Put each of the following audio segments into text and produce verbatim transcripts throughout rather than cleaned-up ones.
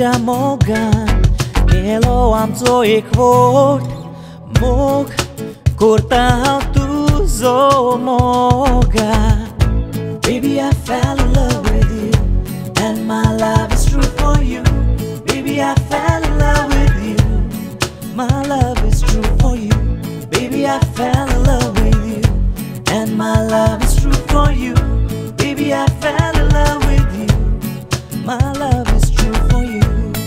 moja mogan Kelo amco ik vort Mog Kurta tu zo moga Baby, I fell in love with you And my love is true for you Baby, I fell in love with you My love is true for you Baby, I fell in love with you And my love is true for you Baby, I fell in love with you My love is true for you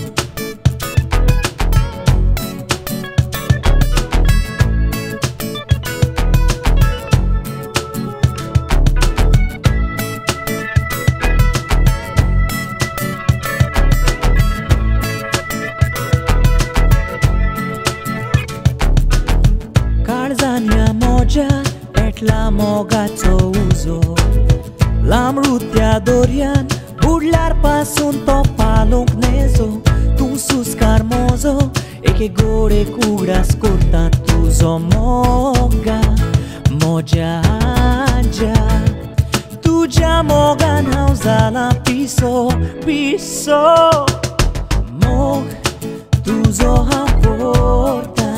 Karzania moja Etla mogaco uzo Lamrutia dorian Budlar pasun to palung nezo Tu sus carmozo E che gore cura scurta tu zo moga Moja ja Tu ja moga nauza la piso Piso Mog Tu zo ha porta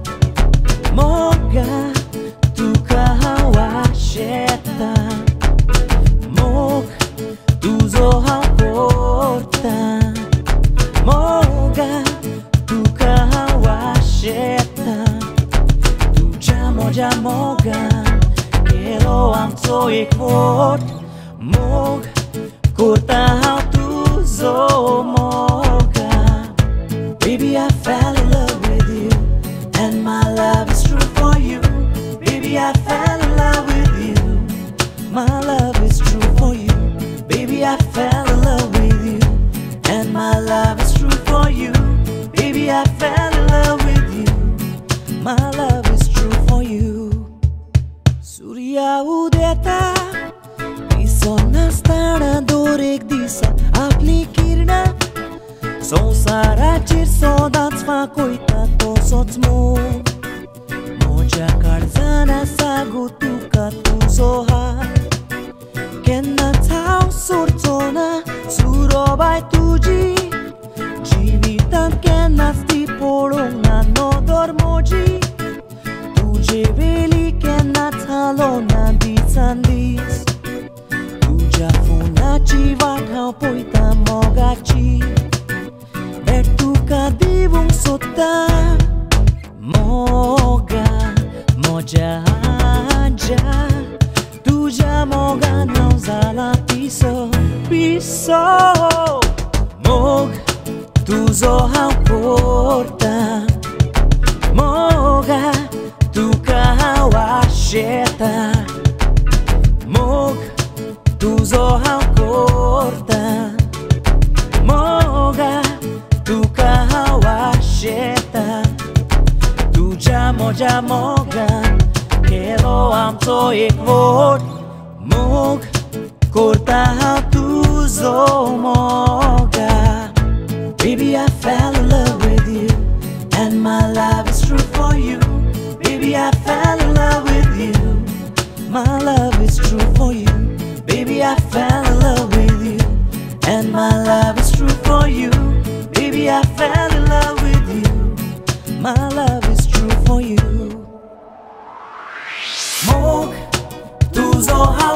Moga Tu kawa sheta Mog Tu zo ha porta Moga Tu kawa sheta Tu jamo jamoga Kelo amco ik vort Mog Kurta ha tu zo moga Baby, I fell in love with you And my love is true for you Baby, I fell in love with you My love is true for you Baby, I fell in love with you And my love is true for you Baby, I fell in love with you My love is true for you Surya udeta Iso nastana dorek disa Apli kirna संसाराचेर सदांच वाकोयता तसोच मोग म्हज्या काळजाना सांगू तुका तुजो हात केन्नाच हांव सोडचो ना सुरोबाय तुजी जिवितांत केन्नाच ती पळोवंक ना नदर म्हजी तुजे वेली केन्नाच हालो ना दिसान दीस तुज्या फोनाची वाट हांव पळयतां मोगाची Tuka divung sota Moga Moja ja Tuja moga nauza la piso Piso Mog Tuzo hau porta Moga Tuka hau asheta Mog Tuzo hau porta Moga Tuka hawa sheta Tu jamo jamogan Kelo amco ik vort Mog Kurta hau tu zo moga Baby, I fell in love with you And my love is true for you Baby, I fell in love with you My love is true for you Baby, I fell in love with you And my love is true for you Baby, I fell in love with you My love is true for you Mog, tu zo ha